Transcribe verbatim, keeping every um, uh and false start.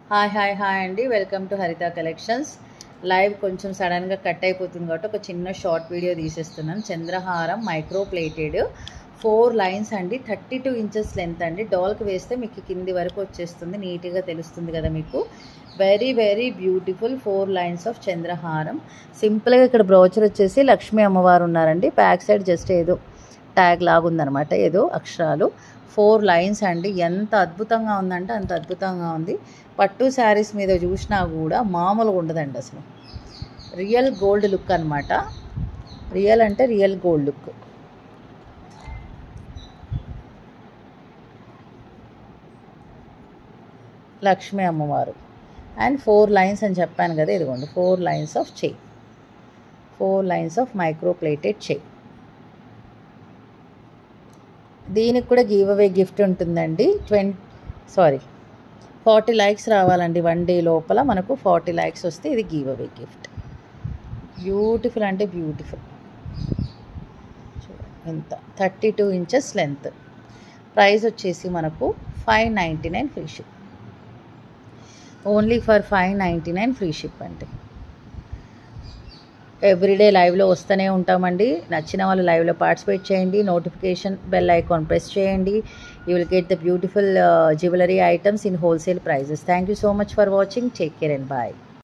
Hi hi hi అండి, welcome to Haritha collections. Live కొంచెం సడన్గా కట్ అయిపోతుంది కాబట్టి ఒక చిన్న షార్ట్ వీడియో తీసేస్తున్నాను. చంద్రహారం మైక్రో ప్లేటెడ్ ఫోర్ లైన్స్ అండి, థర్టీ టూ ఇంచెస్ లెంత్ అండి. డాల్కి వేస్తే మీకు కింది వరకు వచ్చేస్తుంది, నీట్గా తెలుస్తుంది కదా మీకు. Very very beautiful four lines of చంద్రహారం. సింపుల్గా ఇక్కడ బ్రోచర్ వచ్చేసి లక్ష్మీ అమ్మవారు ఉన్నారండి. బ్యాక్ సైడ్ జస్ట్ ఏదో ట్యాగ్ లాగుందనమాట, ఏదో అక్షరాలు. ఫోర్ లైన్స్ అండి, ఎంత అద్భుతంగా ఉందంటే అంత అద్భుతంగా ఉంది. పట్టు శారీస్ మీద చూసినా కూడా మామూలుగా ఉండదండి అసలు. రియల్ గోల్డ్ లుక్ అనమాట. రియల్ అంటే రియల్ గోల్డ్ లుక్. లక్ష్మీ అమ్మవారు అండ్ ఫోర్ లైన్స్ అని చెప్పాను కదా, ఇదిగోండి ఫోర్ లైన్స్ ఆఫ్ చెయ్, four lines of micro plated చెయ్. దీనికి కూడా గివ్ అవే గిఫ్ట్ ఉంటుందండి. ట్వంటీ సారీ ఫార్టీ లైక్స్ రావాలండి వన్ డే లోపల. మనకు ఫార్టీ లైక్స్ వస్తే ఇది గివ్ అవే గిఫ్ట్. బ్యూటిఫుల్ అంటే బ్యూటిఫుల్. ఇంత thirty two inches length. Price వచ్చేసి మనకు five ninety nine free ship. Only for five ninety nine free ship అండి. ఎవ్రీడే లైవ్లో వస్తూనే ఉంటామండి. నచ్చిన వాళ్ళు లైవ్లో పార్టిసిపేట్ చేయండి. నోటిఫికేషన్ బెల్ ఐకాన్ ప్రెస్ చేయండి. You will get the beautiful jewellery items in wholesale prices. Thank you so much for watching. Take care and bye.